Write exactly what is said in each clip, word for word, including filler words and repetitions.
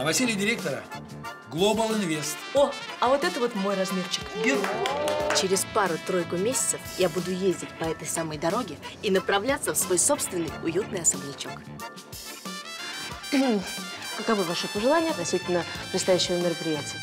Василий директора Global Invest. О, а вот это вот мой размерчик. Беру. Через пару-тройку месяцев я буду ездить по этой самой дороге и направляться в свой собственный уютный особнячок. Каковы ваши пожелания относительно предстоящего мероприятия?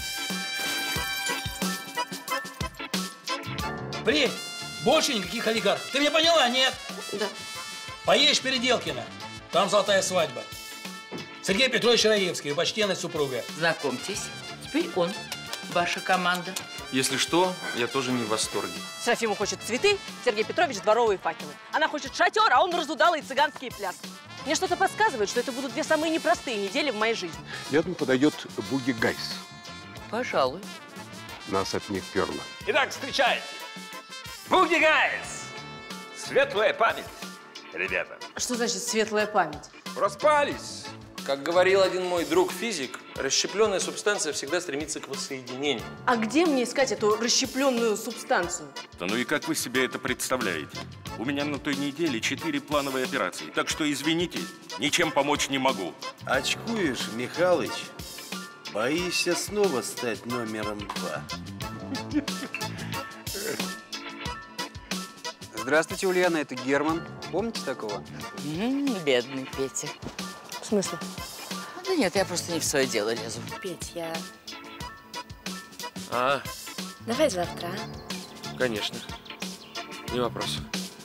При, больше никаких олигархов. Ты меня поняла, нет? Да. Поедешь в Переделкино, там золотая свадьба. Сергей Петрович Раевский, почтенная супруга. Знакомьтесь, теперь он, ваша команда. Если что, я тоже не в восторге. Серафима хочет цветы, Сергей Петрович дворовые факелы. Она хочет шатер, а он разудалый цыганские пляски. Мне что-то подсказывает, что это будут две самые непростые недели в моей жизни. Я думаю, подойдет Буги Гайс. Пожалуй. Нас от них перло. Итак, встречайте. Буги Гайс. Светлая память, ребята. Что значит светлая память? Проспались. Как говорил один мой друг-физик, расщепленная субстанция всегда стремится к воссоединению. А где мне искать эту расщепленную субстанцию? Да ну и как вы себе это представляете? У меня на той неделе четыре плановые операции, так что, извините, ничем помочь не могу. Очкуешь, Михалыч? Боишься снова стать номером два? Здравствуйте, Ульяна, это Герман. Помните такого? М-м, бедный Петя. В смысле? Да нет, я просто не в свое дело лезу. Петь, я… А, Давай завтра, а? конечно. Не вопрос.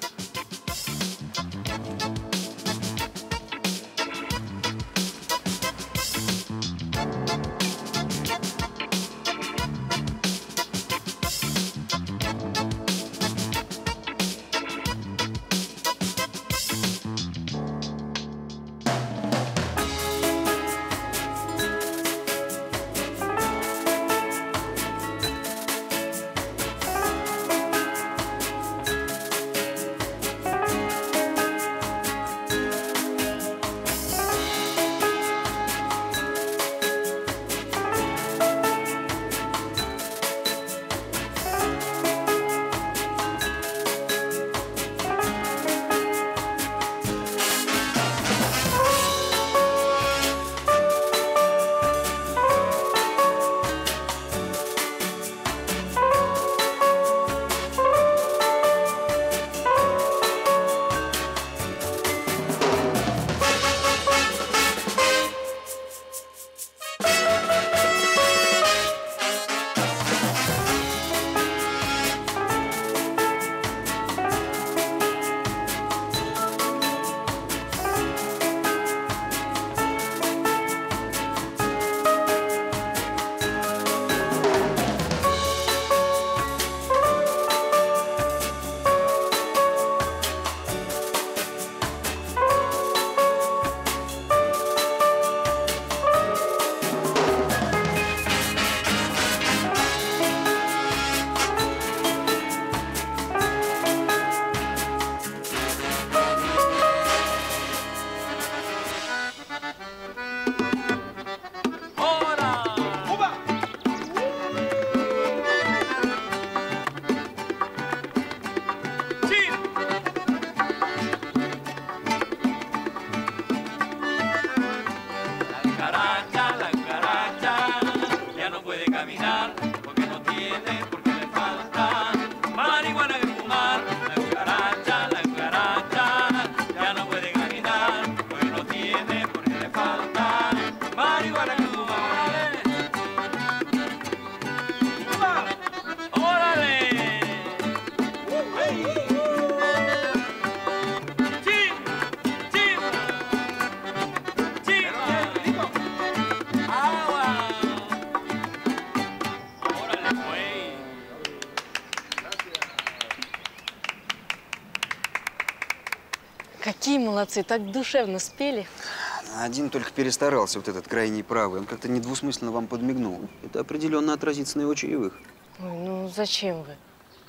Какие молодцы, так душевно спели. Один только перестарался, вот этот крайний правый. Он как-то недвусмысленно вам подмигнул. Это определенно отразится на его чаевых. Ой, ну зачем вы?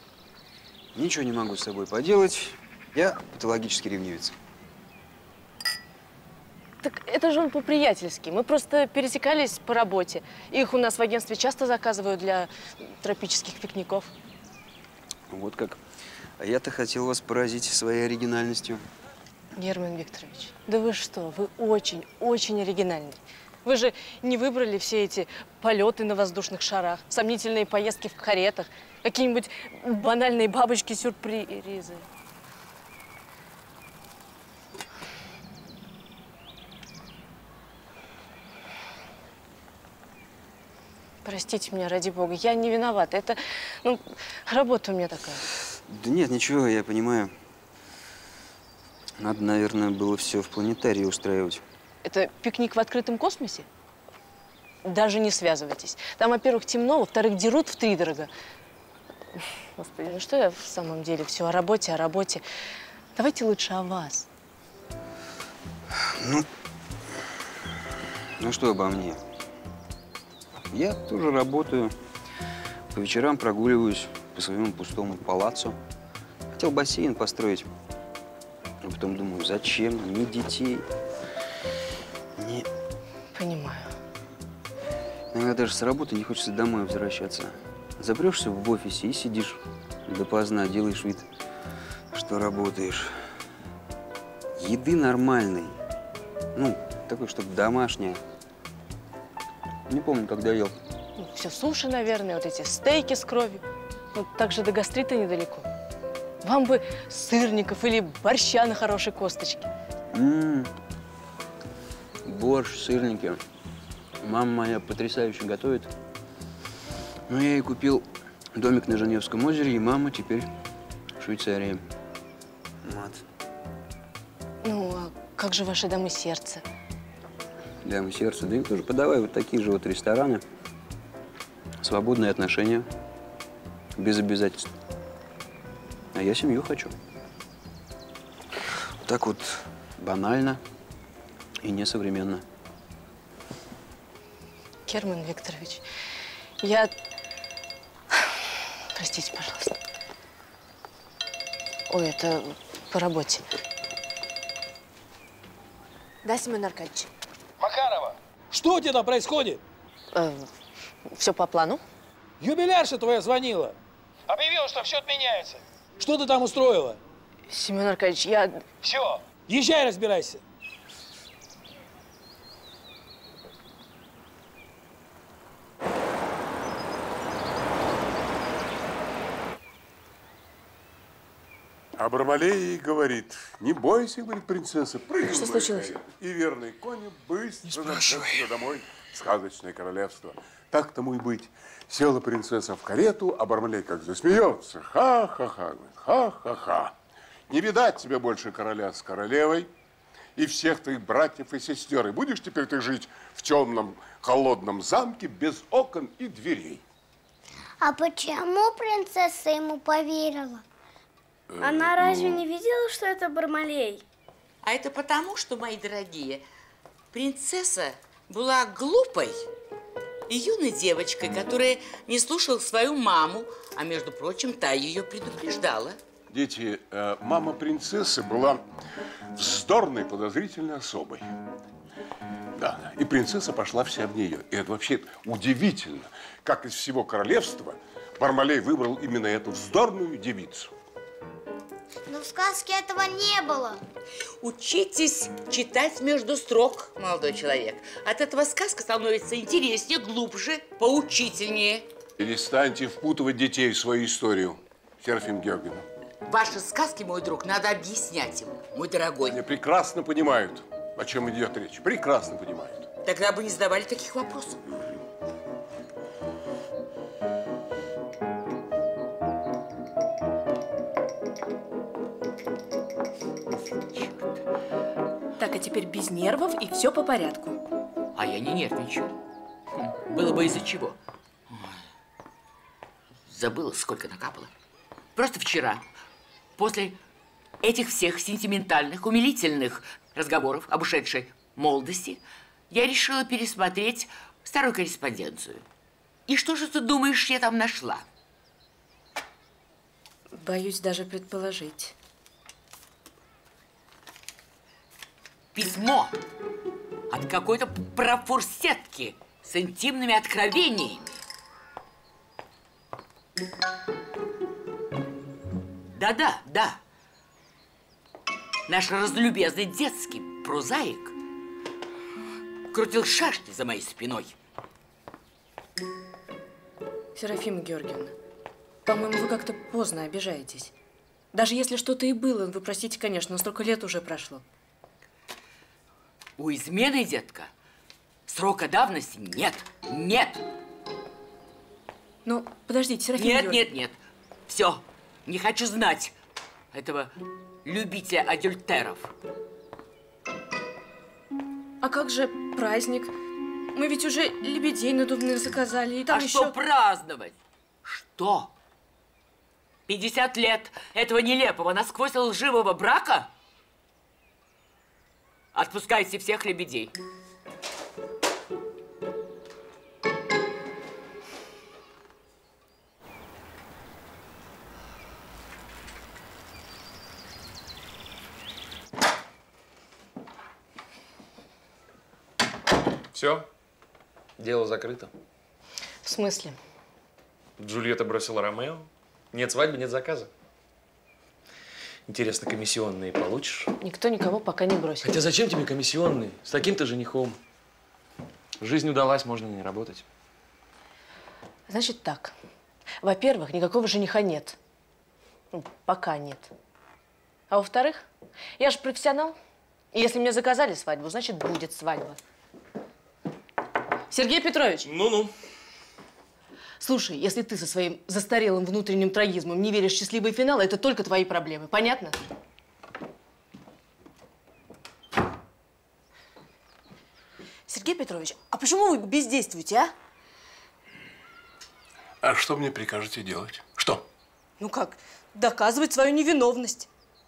Ничего не могу с собой поделать. Я патологически ревнивец. Так это же он по-приятельски. Мы просто пересекались по работе. Их у нас в агентстве часто заказывают для тропических пикников. Вот как. А я-то хотел вас поразить своей оригинальностью. Герман Викторович, да вы что, вы очень, очень оригинальный. Вы же не выбрали все эти полеты на воздушных шарах, сомнительные поездки в каретах, какие-нибудь банальные бабочки-сюрпризы. Простите меня, ради бога, я не виновата. Это, ну, работа у меня такая. Да нет, ничего, я понимаю. Надо, наверное, было все в планетарии устраивать. Это пикник в открытом космосе? Даже не связывайтесь. Там, во-первых, темно, во-вторых, дерут втридорога. Господи, ну что я в самом деле все о работе, о работе. Давайте лучше о вас. Ну, ну что обо мне? Я тоже работаю. По вечерам прогуливаюсь по своему пустому палаццо. Хотел бассейн построить. А потом думаю, зачем? Ни детей, ни… Понимаю. Иногда даже с работы не хочется домой возвращаться. Запрешься в офисе и сидишь допоздна, делаешь вид, что работаешь. Еды нормальной. Ну, такой, чтобы домашняя. Не помню, когда ел. Ну, все суши, наверное, вот эти стейки с кровью. Ну, так же до гастрита недалеко. Вам бы сырников или борща на хорошей косточке. М-м-м. Борщ, сырники. Мама моя потрясающе готовит. Ну, я ей купил домик на Женевском озере, и мама теперь в Швейцарии. Вот. Ну, а как же ваши дамы сердца? Дамы сердца. Да им тоже подавай вот такие же вот рестораны. Свободные отношения. Без обязательств. А я семью хочу. Так вот банально и несовременно. Герман Викторович, я… Простите, пожалуйста. Ой, это по работе. Да, Семен Аркадьевич? Макарова, что у тебя там происходит? Э, все по плану. Юбилярша твоя звонила. Объявила, что все отменяется. Что ты там устроила? Семен Аркадьевич, я… Все, езжай, разбирайся. А Бармалей говорит, не бойся, говорит принцесса, прыгай. Что случилось? И верные кони быстро направятся домой в сказочное королевство. Так тому и быть. Села принцесса в карету, а Бармалей как засмеется. Ха-ха-ха, ха-ха-ха. Не видать тебе больше короля с королевой и всех твоих братьев и сестер. И будешь теперь ты жить в темном, холодном замке без окон и дверей. А почему принцесса ему поверила? Она разве не видела, что это Бармалей? А это потому, что, мои дорогие, принцесса была глупой и юной девочкой, которая не слушала свою маму, а, между прочим, та ее предупреждала. Дети, э, мама принцессы была вздорной, подозрительной особой. Да, и принцесса пошла вся в нее. И это вообще удивительно, как из всего королевства Бармалей выбрал именно эту вздорную девицу. Но в сказке этого не было. Учитесь читать между строк, молодой человек. От этого сказка становится интереснее, глубже, поучительнее. Перестаньте впутывать детей в свою историю, Серафим Георгиевна. Ваши сказки, мой друг, надо объяснять им, мой дорогой. Они прекрасно понимают, о чем идет речь. Прекрасно понимают. Тогда бы не задавали таких вопросов. Так, а теперь без нервов и все по порядку. А я не нервничаю. Было бы из-за чего. Забыла, сколько накапало. Просто вчера, после этих всех сентиментальных, умилительных разговоров об ушедшей молодости, я решила пересмотреть старую корреспонденцию. И что же ты думаешь, я там нашла? Боюсь даже предположить. Письмо от какой-то профурсетки с интимными откровениями. Да-да, да. Наш разлюбезный детский прозаик крутил шашни за моей спиной. Серафима Георгиевна, по-моему, вы как-то поздно обижаетесь. Даже если что-то и было, вы простите, конечно, но столько лет уже прошло. У измены, детка, срока давности нет. Нет. Ну, подождите, Серафима Нет, Георгиевна. нет, нет. Все. Не хочу знать этого любителя адюльтеров. А как же праздник? Мы ведь уже лебедей надувных заказали, и там а еще… что праздновать? Что? пятьдесят лет этого нелепого, насквозь лживого брака? Отпускайте всех лебедей. Все, дело закрыто. В смысле? Джульетта бросила Ромео. Нет свадьбы, нет заказа. Интересно, комиссионные получишь? Никто никого пока не бросил. Хотя зачем тебе комиссионные? С таким-то женихом. Жизнь удалась, можно не работать. Значит так. Во-первых, никакого жениха нет. Ну, пока нет. А во-вторых, я же профессионал. И если мне заказали свадьбу, значит, будет свадьба. Сергей Петрович. Ну-ну. Слушай, если ты со своим застарелым внутренним трагизмом не веришь в счастливый финал, это только твои проблемы. Понятно? Сергей Петрович, а почему вы бездействуете, а? А что мне прикажете делать? Что? Ну как? Доказывать свою невиновность.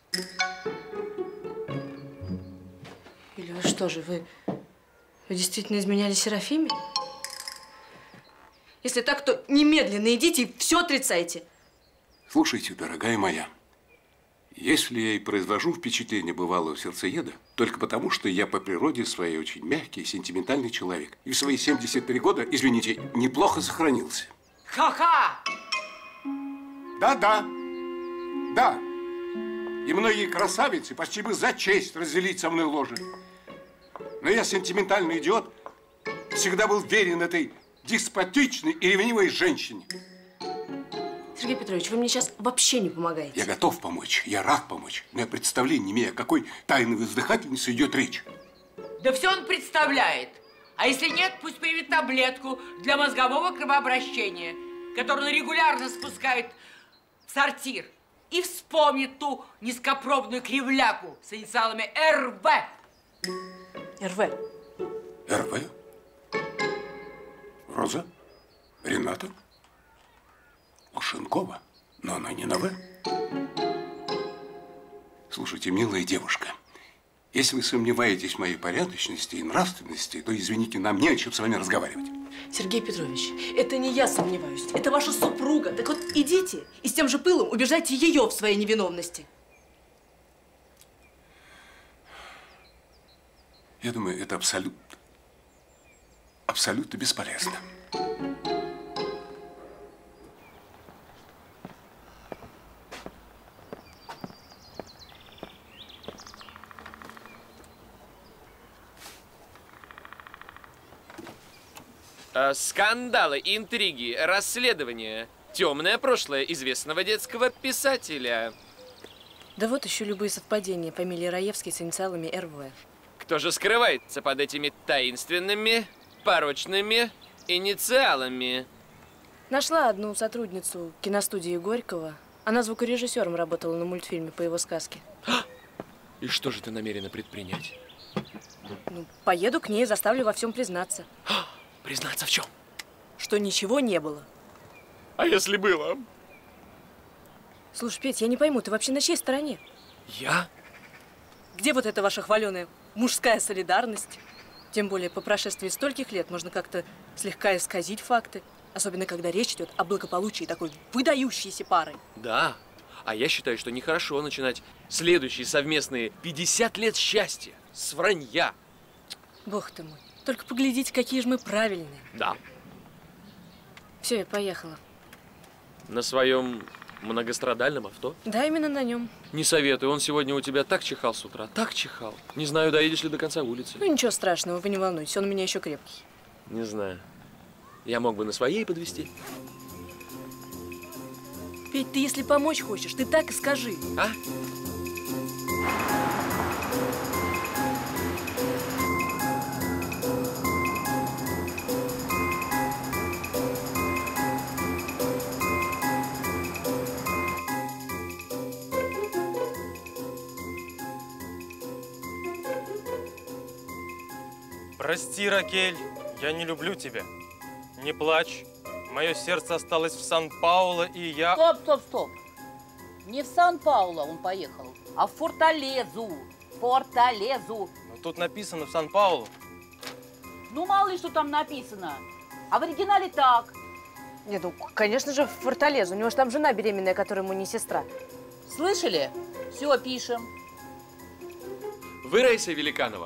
Или вы что же, вы, вы действительно изменяли Серафиме? Если так, то немедленно идите и все отрицайте. Слушайте, дорогая моя, если я и произвожу впечатление бывалого сердцееда, только потому, что я по природе своей очень мягкий, сентиментальный человек. И в свои семьдесят три года, извините, неплохо сохранился. Ха-ха! Да-да, да. И многие красавицы почти бы за честь разделить со мной ложе. Но я сентиментальный идиот, всегда был верен этой деспотичной и ревнивой женщине. Сергей Петрович, вы мне сейчас вообще не помогаете. Я готов помочь, я рад помочь. Но я представления не имею, о какой тайной воздыхательнице идет речь. Да все он представляет. А если нет, пусть примет таблетку для мозгового кровообращения, которую он регулярно спускает в сортир. И вспомнит ту низкопробную кривляку с инициалами эр вэ. эр вэ. эр вэ? Роза? Рената? Лошенкова? Но она не на «В». Слушайте, милая девушка, если вы сомневаетесь в моей порядочности и нравственности, то, извините, нам не о чем с вами разговаривать. Сергей Петрович, это не я сомневаюсь, это ваша супруга. Так вот, идите и с тем же пылом убеждайте ее в своей невиновности. Я думаю, это абсолютно, абсолютно бесполезно. Скандалы, интриги, расследования. Темное прошлое известного детского писателя. Да вот еще любые совпадения фамилии Раевский с инициалами эр вэ. Кто же скрывается под этими таинственными, порочными инициалами? Нашла одну сотрудницу киностудии Горького. Она звукорежиссером работала на мультфильме по его сказке. И что же ты намерена предпринять? Ну, поеду к ней и заставлю во всем признаться. Признаться в чем? Что ничего не было. А если было? Слушай, Петь, я не пойму, ты вообще на чьей стороне? Я? Где вот эта ваша хваленая мужская солидарность? Тем более, по прошествии стольких лет можно как-то слегка исказить факты. Особенно, когда речь идет о благополучии такой выдающейся пары. Да. А я считаю, что нехорошо начинать следующие совместные пятьдесят лет счастья с вранья. Бог ты мой. Только поглядите, какие же мы правильные. Да. Все, я поехала. На своем многострадальном авто? Да, именно на нем. Не советую, он сегодня у тебя так чихал с утра, так чихал. Не знаю, доедешь ли до конца улицы. Ну ничего страшного, вы не волнуйтесь, он у меня еще крепкий. Не знаю. Я мог бы на своей подвезти. Петь, ты если помочь хочешь, ты так и скажи. А? Прости, Ракель, я не люблю тебя. Не плачь. Мое сердце осталось в Сан-Пауло, и я… Стоп, стоп, стоп. Не в Сан-Пауло он поехал, а в Форталезу. Форталезу. Но тут написано в Сан-Пауло. Ну, мало ли, что там написано. А в оригинале так. Нет, ну, конечно же, в Форталезу. У него же там жена беременная, которая ему не сестра. Слышали? Все, пишем. Вы Раиса Великанова?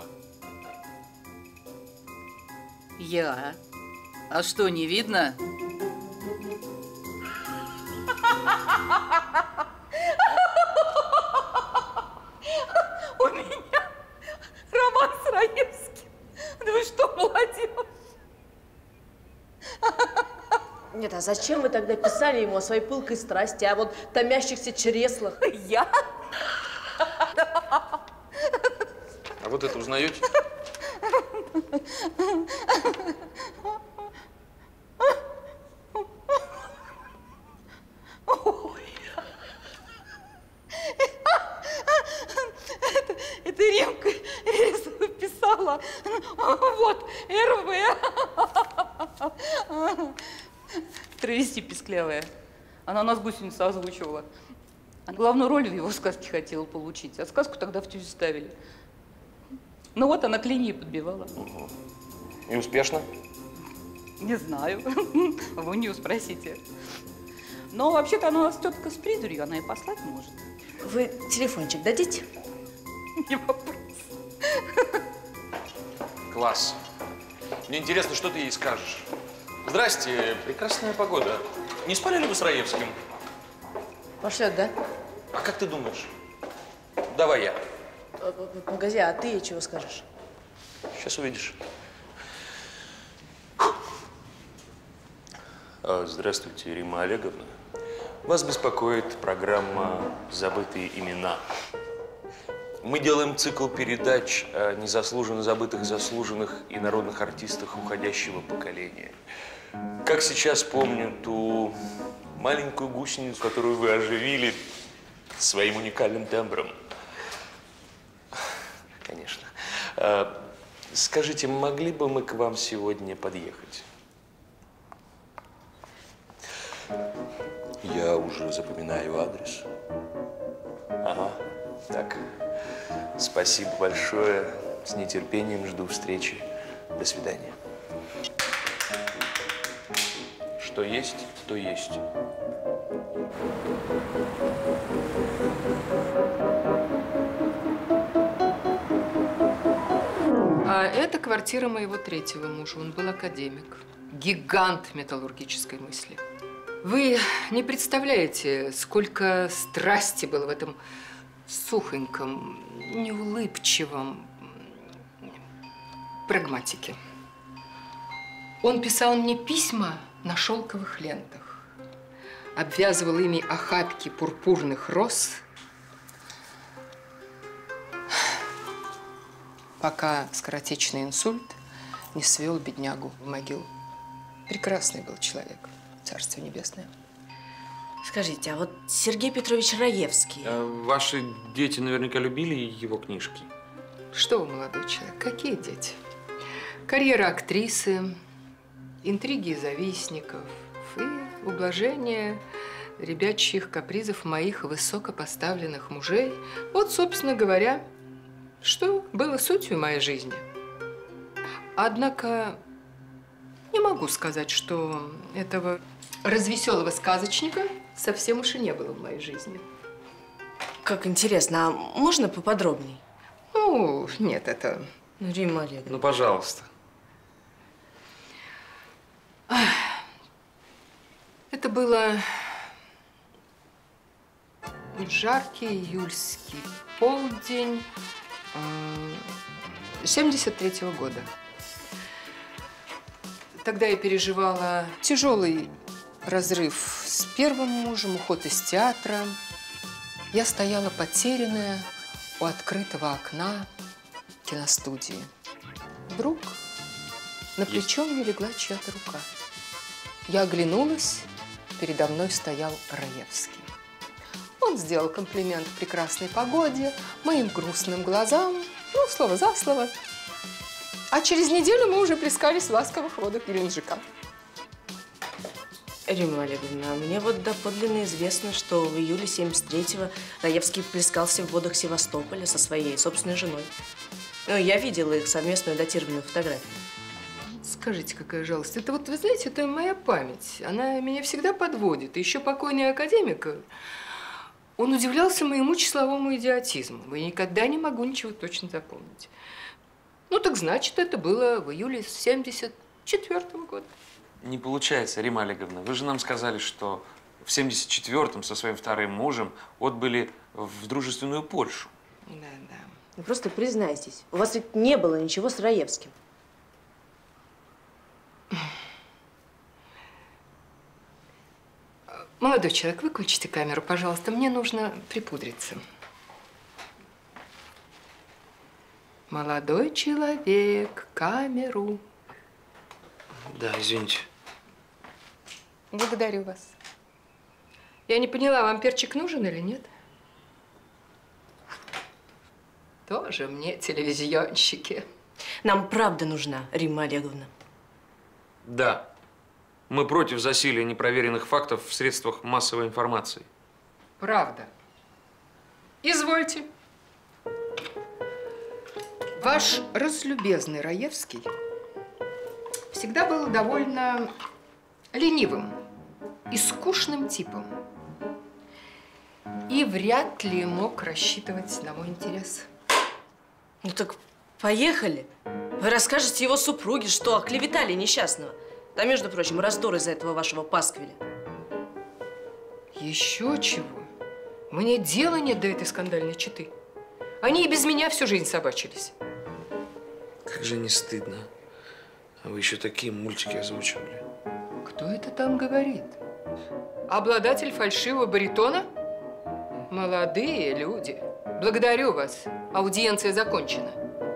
Я? А что, не видно? У меня роман с Раевским. Да вы что, молодежь? Нет, а зачем вы тогда писали ему о своей пылкой страсти, о вот томящихся чреслах? Я? А вот это узнаете? Это, это Римка Резова писала. Вот, эр вэ. Травести писклявая. Она у нас гусеницу озвучивала. А главную роль в его сказке хотела получить. А сказку тогда в тюрьму ставили. Ну вот она к линии подбивала. Угу. И успешно? Не знаю. Вы у нее спросите. Но вообще-то она у нас тетка с придурью, она и послать может. Вы телефончик дадите? Не вопрос. Класс. Мне интересно, что ты ей скажешь. Здрасте, прекрасная погода. Не спали ли вы с Раевским? Пошлет, да? А как ты думаешь? Давай я. Погоди, а ты ей чего скажешь? Сейчас увидишь. Здравствуйте, Римма Олеговна. Вас беспокоит программа «Забытые имена». Мы делаем цикл передач о незаслуженно забытых, заслуженных и народных артистах уходящего поколения. Как сейчас помню ту маленькую гусеницу, которую вы оживили своим уникальным тембром. Конечно. Скажите, могли бы мы к вам сегодня подъехать? Я уже запоминаю адрес. Ага, так. Спасибо большое. С нетерпением жду встречи. До свидания. Что есть, то есть. А это квартира моего третьего мужа. Он был академик. Гигант металлургической мысли. Вы не представляете, сколько страсти было в этом сухоньком, неулыбчивом прагматике. Он писал мне письма на шелковых лентах, обвязывал ими охапки пурпурных роз, пока скоротечный инсульт не свел беднягу в могилу. Прекрасный был человек. Царство небесное. Скажите, а вот Сергей Петрович Раевский… А ваши дети наверняка любили его книжки? Что вы, молодой человек, какие дети? Карьера актрисы, интриги завистников и ублажение ребячьих капризов моих высокопоставленных мужей. Вот, собственно говоря, что было сутью моей жизни. Однако не могу сказать, что этого развеселого сказочника совсем уж и не было в моей жизни. Как интересно, а можно поподробней? Ну, нет, это… Ну, Римма Олеговна. Ну, пожалуйста. Это было очень жаркий июльский полдень семьдесят третьего года. Тогда я переживала тяжелый разрыв с первым мужем, уход из театра. Я стояла потерянная у открытого окна киностудии. Вдруг на плечо мне легла чья-то рука. Я оглянулась, передо мной стоял Раевский. Он сделал комплимент прекрасной погоде, моим грустным глазам, ну, слово за слово. А через неделю мы уже плескались в ласковых водах Геленджика. Римма Олеговна, мне вот доподлинно известно, что в июле семьдесят третьего Раевский плескался в водах Севастополя со своей собственной женой. Ну, я видела их совместную датированную фотографию. Скажите, какая жалость. Это вот, вы знаете, это моя память. Она меня всегда подводит. И еще покойный академик, он удивлялся моему числовому идиотизму. Я никогда не могу ничего точно запомнить. Ну, так значит, это было в июле семьдесят четвёртого года. Не получается, Римма Олеговна. Вы же нам сказали, что в семьдесят четвёртом со своим вторым мужем отбыли в дружественную Польшу. Да, да. Вы просто признайтесь, у вас ведь не было ничего с Раевским. Молодой человек, выключите камеру, пожалуйста. Мне нужно припудриться. Молодой человек, камеру. Да, извините. Благодарю вас. Я не поняла, вам перчик нужен или нет? Тоже мне телевизионщики. Нам правда нужна, Римма Олеговна. Да. Мы против засилия непроверенных фактов в средствах массовой информации. Правда. Извольте. Ваш разлюбезный Раевский всегда был довольно ленивым и скучным типом. И вряд ли мог рассчитывать на мой интерес. Ну так поехали. Вы расскажете его супруге, что оклеветали несчастного. Да, между прочим, раздор из-за этого вашего пасквиля. Еще чего? Мне дела нет до этой скандальной четы. Они и без меня всю жизнь собачились. Как же не стыдно. А вы еще такие мультики озвучивали. Кто это там говорит? Обладатель фальшивого баритона? Молодые люди. Благодарю вас. Аудиенция закончена.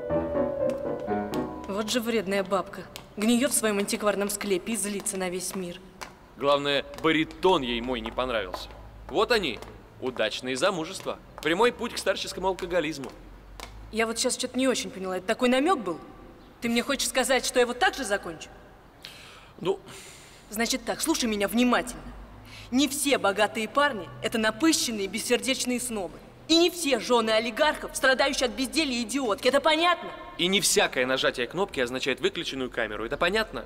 Вот же вредная бабка. Гниет в своем антикварном склепе и злится на весь мир. Главное, баритон ей мой не понравился. Вот они, удачные замужества. Прямой путь к старческому алкоголизму. Я вот сейчас что-то не очень поняла. Это такой намек был? Ты мне хочешь сказать, что я вот так же закончу? Ну... Значит так, слушай меня внимательно. Не все богатые парни – это напыщенные, бессердечные снобы. И не все жены олигархов, страдающие от безделья идиотки. Это понятно? И не всякое нажатие кнопки означает выключенную камеру. Это понятно?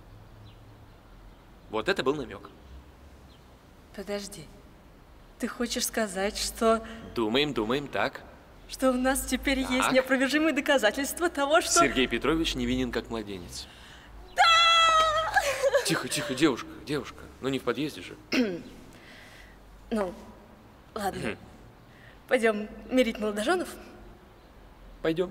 Вот это был намек. Подожди. Ты хочешь сказать, что… Думаем, думаем, так. Что у нас теперь так. есть неопровержимые доказательства того, что… Сергей Петрович невинен, как младенец. Да! Тихо, тихо, девушка, девушка. Ну не в подъезде же. Ну, ладно. Пойдем мирить молодоженов? Пойдем.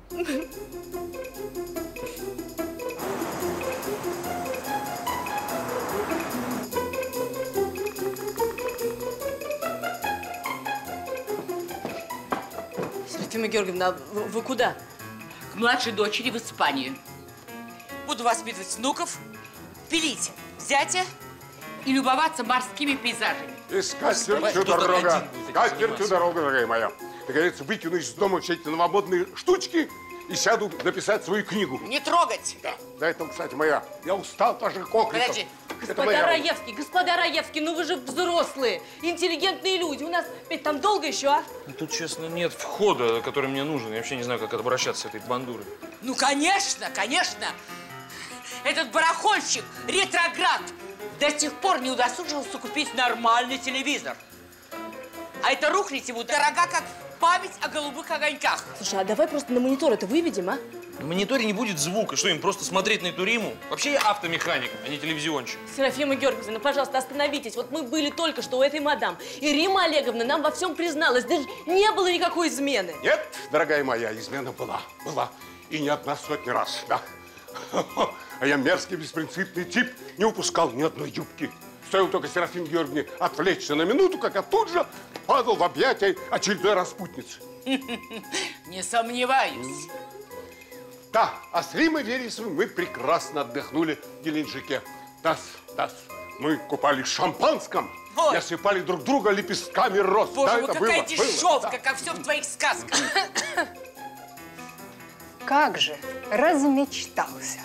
Серафима Георгиевна, вы, вы куда? К младшей дочери в Испанию. Буду воспитывать внуков, пилить зятя и любоваться морскими пейзажами. И с катертью дорога, с катертью дорога, дорогая моя. Наконец, выкину из дома все эти новомодные штучки и сяду написать свою книгу. Не трогать! Да, да, это, кстати, моя. Я устал от ваших окриков. Подожди. Господа Раевский, господа Раевский, ну вы же взрослые, интеллигентные люди. У нас ведь там долго еще, а? Тут, честно, нет входа, который мне нужен. Я вообще не знаю, как обращаться с этой бандурой. Ну, конечно, конечно. Этот барахольщик, ретроград, до сих пор не удосужился купить нормальный телевизор. А эта рухлядь ему дорога, как память о голубых огоньках. Слушай, а давай просто на монитор это выведем, а? На мониторе не будет звука. Что, им просто смотреть на эту Риму? Вообще я автомеханик, а не телевизионщик. Серафима Георгиевна, ну, пожалуйста, остановитесь. Вот мы были только что у этой мадам. И Рима Олеговна нам во всем призналась. Даже не было никакой измены. Нет, дорогая моя, измена была. Была. И не одна сотня раз, да. А я мерзкий, беспринципный тип. Не упускал ни одной юбки. Стоило только Серафиме Георгиевне отвлечься на минуту, как я тут же падал в объятия очередной распутницы. Не сомневаюсь. Да, а с Римой Вересовой мы прекрасно отдохнули в Геленджике. Да, да, мы купались в шампанском и осыпали друг друга лепестками роз. Боже да, мой, это какая было, дешевка, было, да. как все в твоих сказках. Как же размечтался.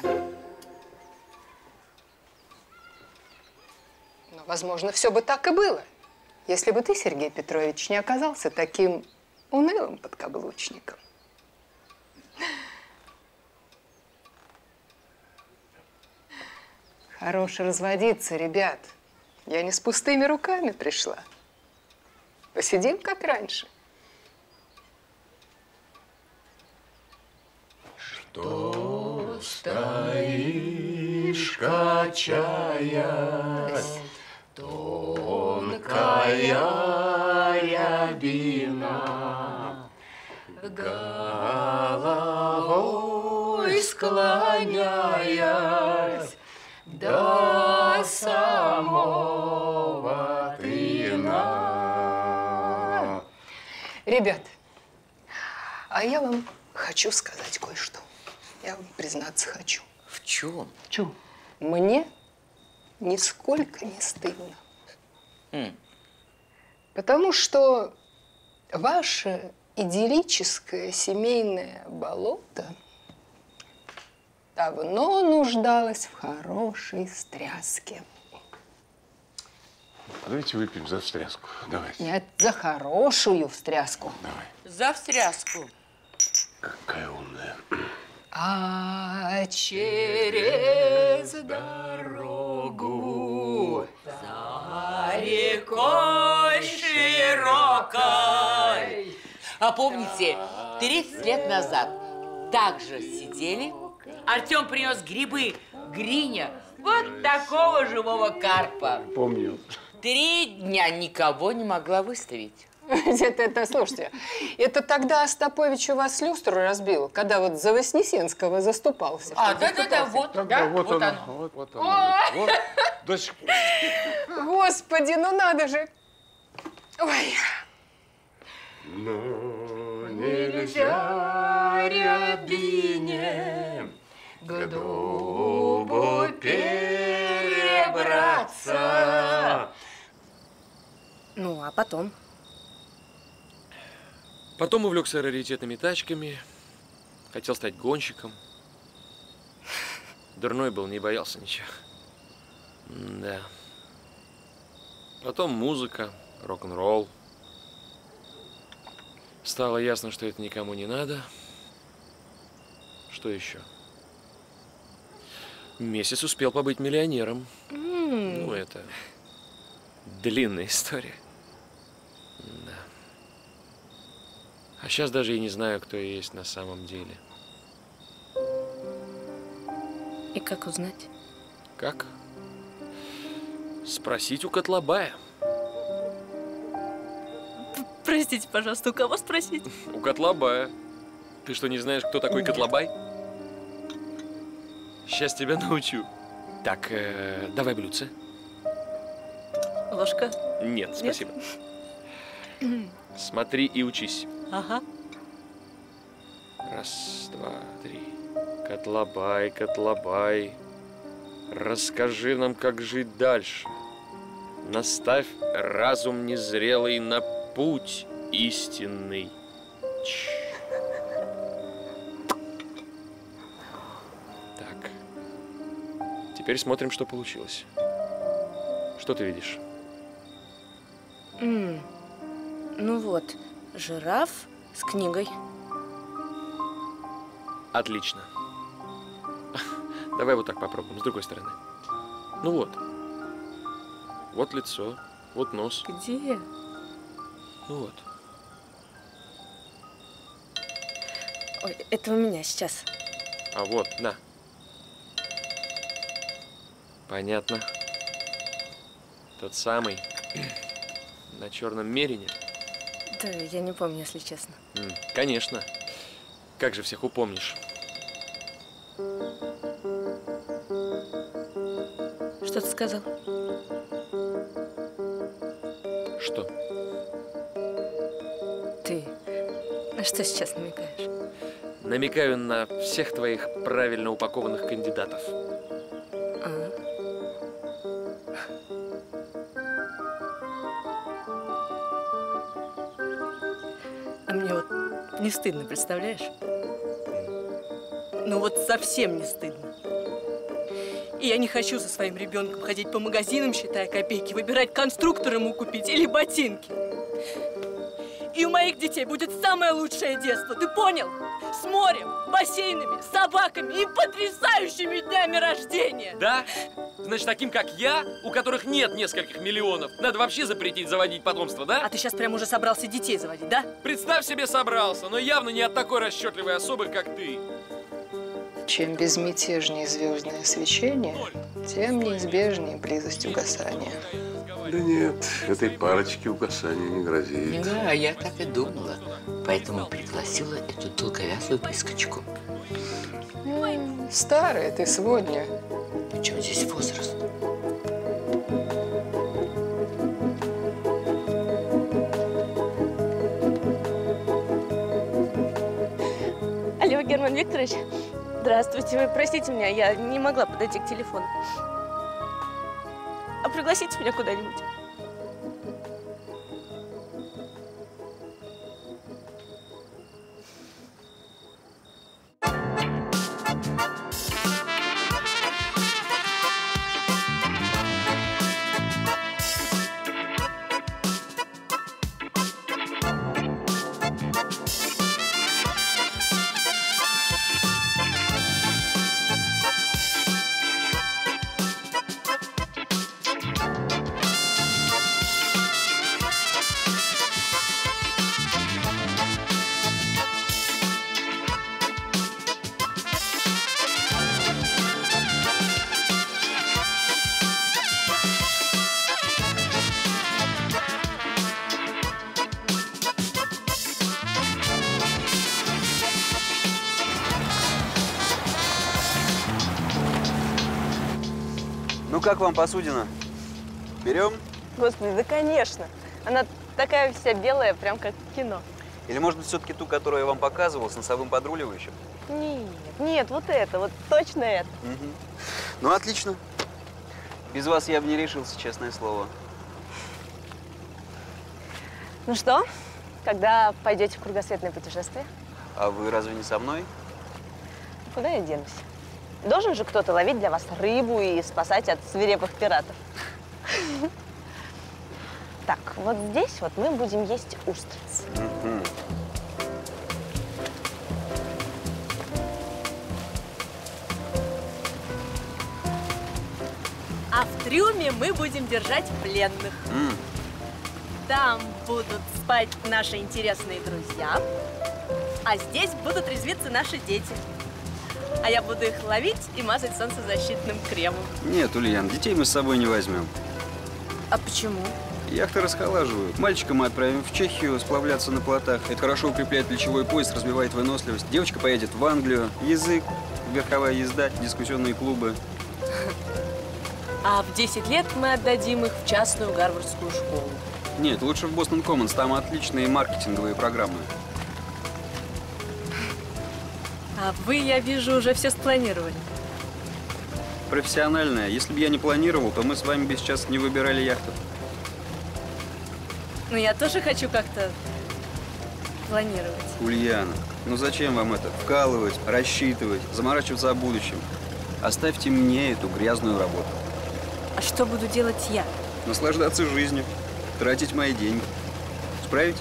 Но, возможно, все бы так и было, если бы ты, Сергей Петрович, не оказался таким унылым подкаблучником. Хорош разводиться, ребят. Я не с пустыми руками пришла. Посидим, как раньше. Что стоишь, качаясь, тонкая рябина, головой склоняясь до самого тына. Ребят, а я вам хочу сказать кое-что. Я вам признаться хочу. В чем? В чем? Мне нисколько не стыдно. М. Потому что ваше идиллическое семейное болото давно нуждалось в хорошей встряске. Давайте выпьем за встряску. Давайте. Нет, за хорошую встряску. Давай. За встряску. Какая умная. А через дорогу За рекой широкой. А помните, тридцать лет назад также сидели, Артем принес грибы, Гриня, вот такого живого карпа. Помню. Три дня никого не могла выставить. Это, это, слушайте, это тогда Остапович у вас люстру разбил, когда вот за Вознесенского заступался. А, да-да-да, вот, Да, да, вот, вот оно. оно. Вот, вот оно. Вот. До сих пор. Господи, ну надо же. Ой. Но нельзя рябине к дубу перебраться. Ну, а потом? Потом увлекся раритетными тачками, хотел стать гонщиком. Дурной был, не боялся ничего. Да. Потом музыка, рок-н-ролл. Стало ясно, что это никому не надо. Что еще? Месяц успел побыть миллионером. М. Ну, это длинная история. Да. А сейчас даже и не знаю, кто я есть на самом деле. И как узнать? Как? Спросить у Котлобая. Простите, пожалуйста, у кого спросить? У Котлобая. Ты что, не знаешь, кто такой Котлобай? Сейчас тебя научу. Так, э, давай блюдце. Ложка? Нет, спасибо. Смотри и учись. Ага. Раз, два, три. Котлобай, Котлобай, расскажи нам, как жить дальше. Наставь разум незрелый на путь истинный. Ч. Так. Теперь смотрим, что получилось. Что ты видишь? М. Ну вот, жираф с книгой. Отлично. Давай вот так попробуем, с другой стороны. Ну вот. Вот лицо, вот нос. Где? Ну вот. Ой, это у меня сейчас. А вот, на. Понятно. Тот самый. На Черном Мерине. Да, я не помню, если честно. М, конечно. Как же всех упомнишь? Что ты сказал? Что? Ты на что сейчас намекаешь? Намекаю на всех твоих правильно упакованных кандидатов. А. А мне вот не стыдно, представляешь? Ну вот совсем не стыдно. И я не хочу со своим ребенком ходить по магазинам, считая копейки, выбирать конструктор ему купить или ботинки. И у моих детей будет самое лучшее детство, ты понял? С морем, бассейнами, собаками и потрясающими днями рождения. Да? Значит, таким, как я, у которых нет нескольких миллионов, надо вообще запретить заводить потомство, да? А ты сейчас прям уже собрался детей заводить, да? Представь себе, собрался, но явно не от такой расчетливой особы, как ты. Чем безмятежнее звездное свечение, тем неизбежнее близость угасания. Да нет, этой парочке угасания не грозит. Да, я так и думала. Поэтому пригласила эту долговязую выскочку. М, Старая ты сегодня. Причем здесь возраст? Алло, Герман Викторович. Здравствуйте. Вы простите меня, я не могла подойти к телефону. А пригласите меня куда-нибудь? Ну как вам посудина? Берем? Господи, да конечно. Она такая вся белая, прям как в кино. Или может быть все-таки ту, которую я вам показывал, с носовым подруливающим? Нет, нет, вот это, вот точно это. Угу. Ну отлично. Без вас я бы не решился, честное слово. Ну что, когда пойдете в кругосветное путешествие? А вы разве не со мной? Куда я денусь? Должен же кто-то ловить для вас рыбу и спасать от свирепых пиратов. Так, вот здесь вот мы будем есть устрицы. А в трюме мы будем держать пленных. Там будут спать наши интересные друзья, а здесь будут резвиться наши дети. А я буду их ловить и мазать солнцезащитным кремом. Нет, Ульян, детей мы с собой не возьмем. А почему? Яхты расхолаживают. Мальчика мы отправим в Чехию сплавляться на плотах. Это хорошо укрепляет плечевой пояс, развивает выносливость. Девочка поедет в Англию. Язык, верховая езда, дискуссионные клубы. А в десять лет мы отдадим их в частную гарвардскую школу. Нет, лучше в Бостон Коммонс. Там отличные маркетинговые программы. А вы, я вижу, уже все спланировали. Профессиональная. Если бы я не планировал, то мы с вами бы сейчас не выбирали яхту. Ну, я тоже хочу как-то планировать. Ульяна, ну зачем вам это? Вкалывать, рассчитывать, заморачиваться о будущем. Оставьте мне эту грязную работу. А что буду делать я? Наслаждаться жизнью, тратить мои деньги. Справитесь?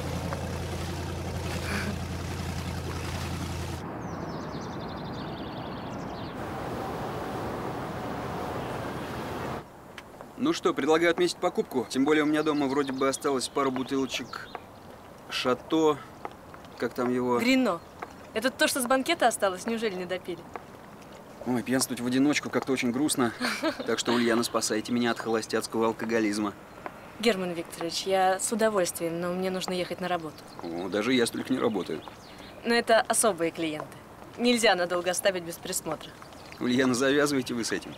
Ну что, предлагаю отметить покупку. Тем более у меня дома вроде бы осталось пару бутылочек Шато. Как там его? Грино. Это то, что с банкета осталось, неужели не допили? Ой, пьянствовать в одиночку как-то очень грустно. Так что, Ульяна, спасайте меня от холостяцкого алкоголизма. Герман Викторович, я с удовольствием, но мне нужно ехать на работу. О, даже я столько не работаю. Но это особые клиенты. Нельзя надолго оставить без присмотра. Ульяна, завязывайте вы с этим.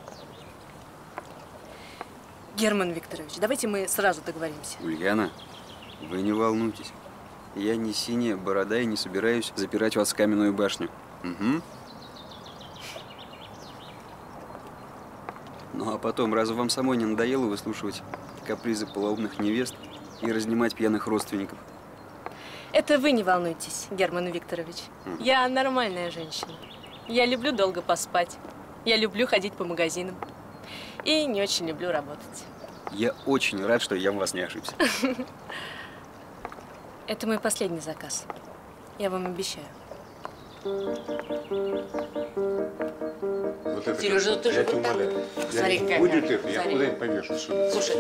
Герман Викторович, давайте мы сразу договоримся. Ульяна, вы не волнуйтесь. Я не синяя борода и не собираюсь запирать вас в каменную башню. Угу. Ну а потом, разве вам самой не надоело выслушивать капризы полоумных невест и разнимать пьяных родственников? Это вы не волнуйтесь, Герман Викторович. Mm. Я нормальная женщина. Я люблю долго поспать. Я люблю ходить по магазинам. И не очень люблю работать. Я очень рад, что я в вас не ошибся. Это мой последний заказ. Я вам обещаю. Вот это, Сережа, ну ты же я тебя умоляю. Смотри, Я, будет это, я куда-нибудь повешу сюда. Слушай.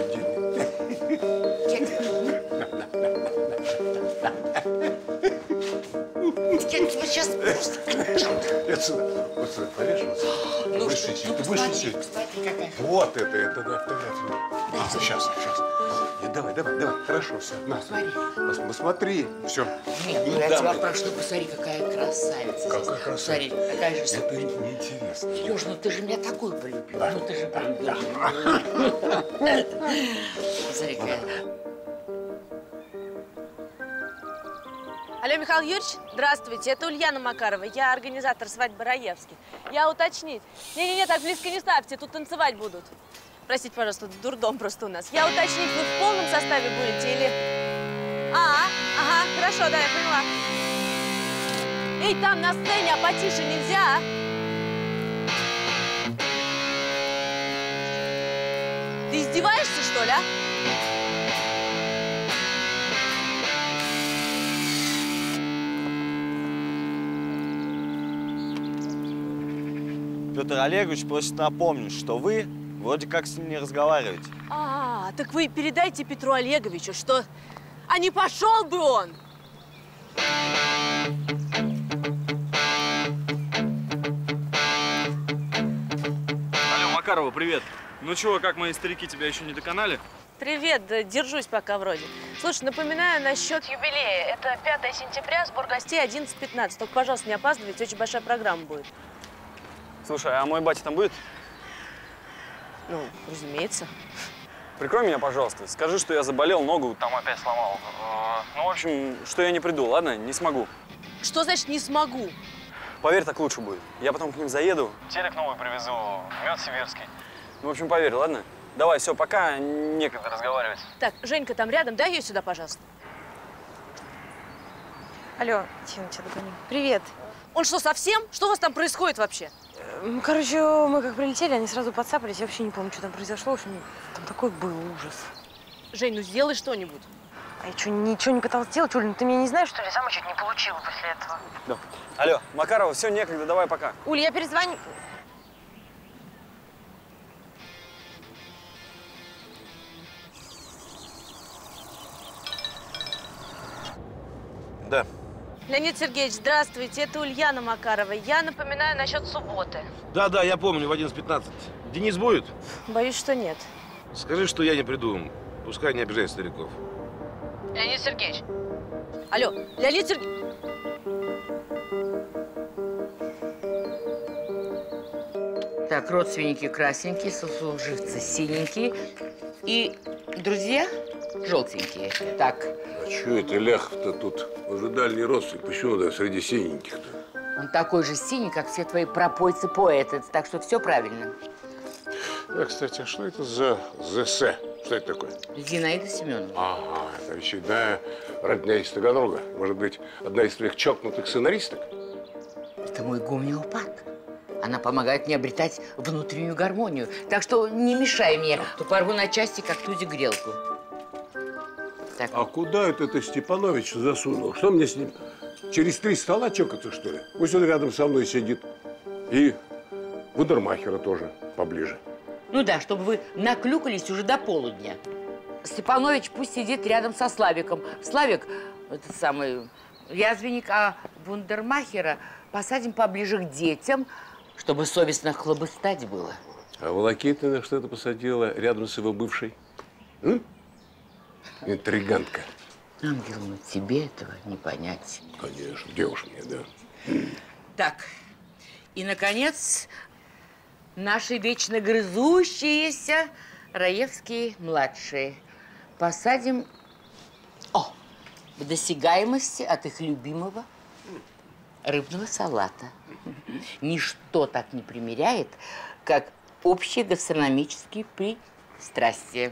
Я тебя сейчас просто... Это сюда. Вот сюда повешу. Ну, выше сидь, выше сидь. Вот это, это на фотографию. А, сейчас, сейчас. Нет, давай, давай, давай. Хорошо, все. На, смотри. Посмотри. Все. Нет, ну я тебя прошу, посмотри, какая красавица. Какая красавица? Смотри, какая же... Это неинтересно. Сереж, ну ты же меня такую полюбил. Да. Ну ты же полюбил. Смотри, какая... Алло, Михаил Юрьевич, здравствуйте. Это Ульяна Макарова. Я организатор свадьбы Раевски. Я уточнить. Не-не-не, так близко не ставьте, тут танцевать будут. Простите, пожалуйста, дурдом просто у нас. Я уточнить, вы в полном составе будете или... А, ага, хорошо, да, я поняла. Эй, там на сцене, а потише нельзя, а? Ты издеваешься, что ли, а? Петр Олегович просит напомнить, что вы вроде как с ним не разговариваете. А, так вы передайте Петру Олеговичу, что... А не пошел бы он! Алло, Макарова, привет. Ну чего, как мои старики тебя еще не доконали? Привет, да держусь пока вроде. Слушай, напоминаю насчет юбилея. Это пятое сентября, сбор гостей одиннадцать пятнадцать. Только, пожалуйста, не опаздывайте, очень большая программа будет. Слушай, а мой батя там будет? Ну, разумеется. Прикрой меня, пожалуйста. Скажи, что я заболел, ногу там опять сломал. Ну, в общем, что я не приду, ладно? Не смогу. Что значит не смогу? Поверь, так лучше будет. Я потом к ним заеду. Телек новый привезу, мед сибирский. Ну, в общем, поверь, ладно? Давай, все, пока, некогда разговаривать. Так, Женька там рядом, дай ее сюда, пожалуйста. Алло, Тина, тебя догоню. Привет. Он что, совсем? Что у вас там происходит вообще? Короче, мы как прилетели, они сразу подцапались. Я вообще не помню, что там произошло. В общем, там такой был ужас. Жень, ну сделай что-нибудь. А я что, ничего не пыталась делать, Оля? Ну ты меня не знаешь, что ли? Сама чуть не получила после этого. Да. Алло, Макарова, все, некогда, давай, пока. Уль, я перезвоню. Да. Леонид Сергеевич, здравствуйте. Это Ульяна Макарова. Я напоминаю насчет субботы. Да, да, я помню, в одиннадцать пятнадцать. Денис будет? Боюсь, что нет. Скажи, что я не приду. Пускай не обижает стариков. Леонид Сергеевич. Алло, Леонид Сергеевич. Так, родственники красненькие, сослуживцы синенькие и друзья желтенькие. Так. А что это Ляхов-то тут уже дальний родственник? Почему да, среди синеньких-то? Он такой же синий, как все твои пропойцы-поэты, так что все правильно. Да, кстати, а что это за ЗС? Что это такое? Зинаида Семеновна. Ага, это очередная родня из Таганрога. Может быть, одна из твоих чокнутых сценаристок? Это мой гомеопат. Она помогает мне обретать внутреннюю гармонию. Так что не мешай мне, то порву на части, как тузик-грелку. Так. А куда это ты Степанович засунул? Что мне с ним? Через три стола чокаться, что ли? Пусть он рядом со мной сидит. И Вудермахера тоже поближе. Ну да, чтобы вы наклюкались уже до полудня. Степанович пусть сидит рядом со Славиком. Славик, этот самый язвенник, а вундермахера посадим поближе к детям, чтобы совестно хлобыстать было. А Волокитина что-то посадила рядом с его бывшей? М? Интригантка. Ангел, ну тебе этого не понять. Конечно, где уж мне, да. Так, и, наконец, наши вечно грызущиеся Раевские-младшие. Посадим, о, в досягаемости от их любимого рыбного салата. Ничто так не примиряет, как общие гастрономические пристрастия.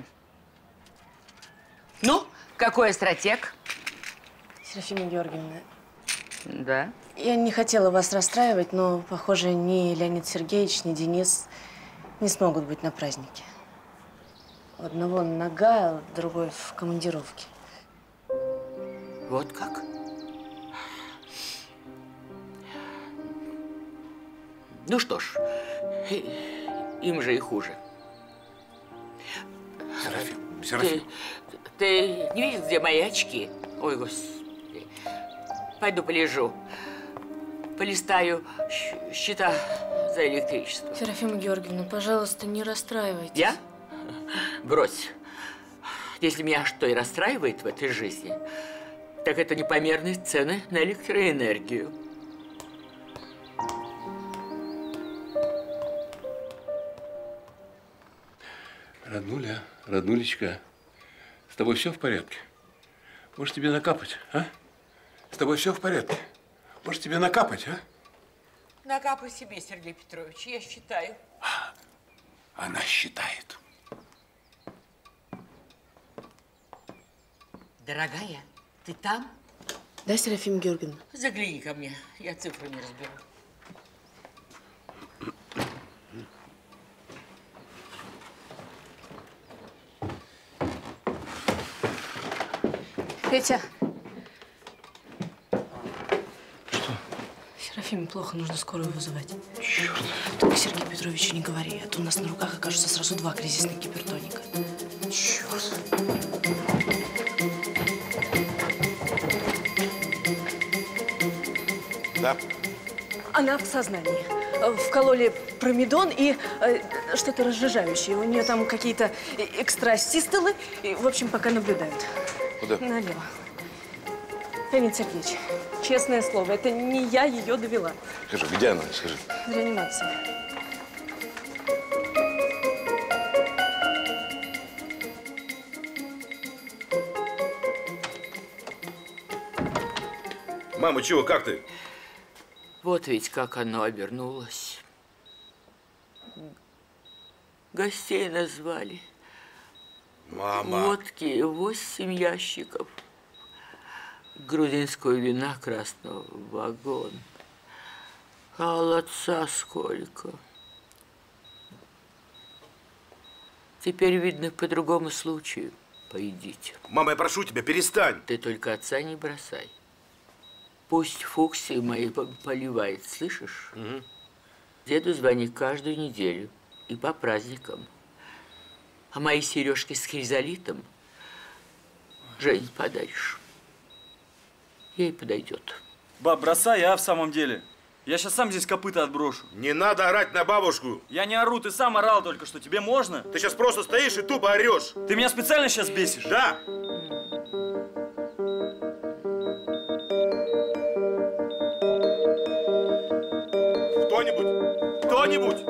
Ну, какой стратег? Серафима Георгиевна. Да? Я не хотела вас расстраивать, но, похоже, ни Леонид Сергеевич, ни Денис не смогут быть на празднике. У одного нога, а другой в командировке. Вот как? Ну что ж, им же и хуже. Серафим, Серафим. Ты, ты не видишь, где мои очки? Ой, Господи. Пойду полежу. Полистаю счета за электричество. Серафима Георгиевна, пожалуйста, не расстраивайтесь. Я? Брось. Если меня что и расстраивает в этой жизни, так это непомерные цены на электроэнергию. Роднуля, роднулечка, с тобой все в порядке? Может, тебе накапать, а? С тобой все в порядке? Может, тебе накапать, а? Накапай себе, Сергей Петрович, я считаю. Она считает. Дорогая, ты там? Да, Серафима Георгиевна? Загляни ко мне, я цифры не разберу. Петя. Что? Серафиме плохо, нужно скорую вызывать. Черт. Только Сергею Петровичу не говори, а то у нас на руках окажутся сразу два кризисных гипертоника. Черт. Да. Она в сознании. Вкололи промедон и э, что-то разжижающее. У нее там какие-то экстрасистолы. И, в общем, пока наблюдают. Куда? Налево. Леонид Сергеевич, честное слово, это не я ее довела. Скажи, где она? Скажи. В реанимации. Мама, чего, как ты? Вот ведь как оно обернулось. Гостей назвали. Мама. Водки восемь ящиков. Грузинского вина красного вагон. Холодца сколько. Теперь, видно, по другому случаю поедите. Мама, я прошу тебя, перестань. Ты только отца не бросай. Пусть фуксии мои поливает, слышишь? Угу. Деду звони каждую неделю и по праздникам. А мои сережки с хризолитом Жень подаришь. Ей подойдет. Баб, бросай, а в самом деле. Я сейчас сам здесь копыта отброшу. Не надо орать на бабушку. Я не ору, ты сам орал только что. Тебе можно? Ты сейчас просто стоишь и тупо орешь. Ты меня специально сейчас бесишь? Да. Кто-нибудь? Кто-нибудь?